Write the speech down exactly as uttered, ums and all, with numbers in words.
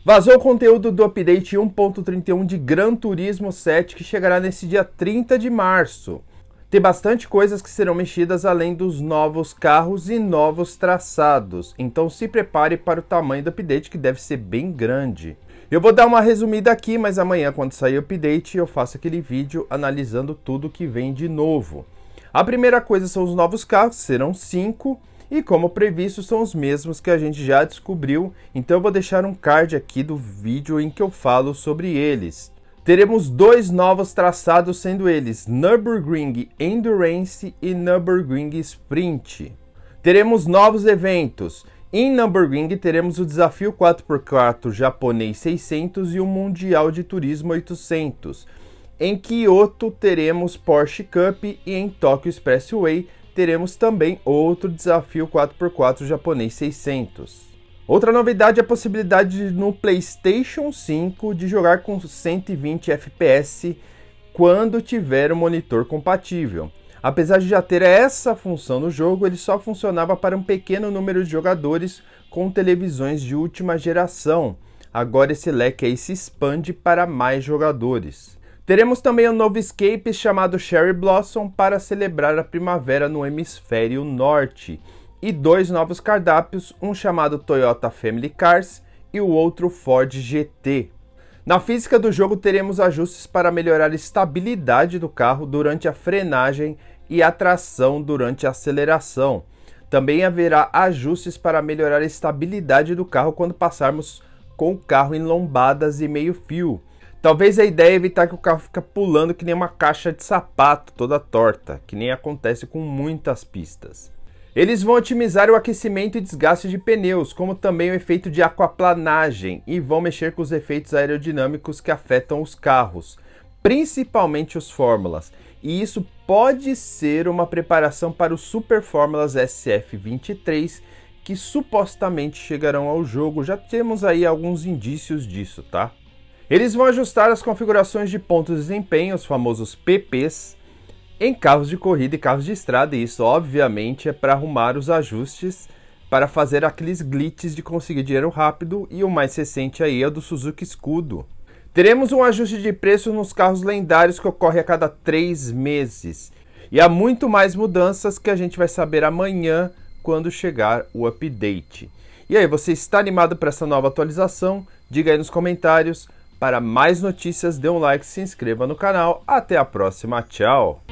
Vazou o conteúdo do update um ponto trinta e um de Gran Turismo sete que chegará nesse dia trinta de março. Tem bastante coisas que serão mexidas além dos novos carros e novos traçados, então se prepare para o tamanho do update que deve ser bem grande. Eu vou dar uma resumida aqui, mas amanhã quando sair o update eu faço aquele vídeo analisando tudo que vem de novo. A primeira coisa são os novos carros, serão cinco. E como previsto, são os mesmos que a gente já descobriu, então eu vou deixar um card aqui do vídeo em que eu falo sobre eles. Teremos dois novos traçados, sendo eles Nürburgring Endurance e Nürburgring Sprint. Teremos novos eventos. Em Nürburgring teremos o desafio quatro por quatro japonês seiscentos e o Mundial de Turismo oitocentos. Em Kyoto teremos Porsche Cup e em Tokyo Expressway teremos também outro desafio quatro por quatro japonês seiscentos. Outra novidade é a possibilidade de, no PlayStation cinco de jogar com cento e vinte F P S quando tiver o monitor compatível. Apesar de já ter essa função no jogo, ele só funcionava para um pequeno número de jogadores com televisões de última geração. Agora esse leque aí se expande para mais jogadores. Teremos também um novo escape chamado Cherry Blossom para celebrar a primavera no hemisfério norte. E dois novos cardápios, um chamado Toyota Family Cars e o outro Ford G T. Na física do jogo teremos ajustes para melhorar a estabilidade do carro durante a frenagem e a tração durante a aceleração. Também haverá ajustes para melhorar a estabilidade do carro quando passarmos com o carro em lombadas e meio fio. Talvez a ideia é evitar que o carro fique pulando que nem uma caixa de sapato toda torta, que nem acontece com muitas pistas. Eles vão otimizar o aquecimento e desgaste de pneus, como também o efeito de aquaplanagem, e vão mexer com os efeitos aerodinâmicos que afetam os carros, principalmente os Fórmulas. E isso pode ser uma preparação para os Super Fórmulas S F vinte e três, que supostamente chegarão ao jogo. Já temos aí alguns indícios disso, tá? Eles vão ajustar as configurações de pontos de desempenho, os famosos P Ps, em carros de corrida e carros de estrada, e isso obviamente é para arrumar os ajustes para fazer aqueles glitches de conseguir dinheiro rápido, e o mais recente aí é o do Suzuki Scudo. Teremos um ajuste de preço nos carros lendários que ocorre a cada três meses, e há muito mais mudanças que a gente vai saber amanhã quando chegar o update. E aí, você está animado para essa nova atualização? Diga aí nos comentários. Para mais notícias, dê um like, se inscreva no canal. Até a próxima, tchau!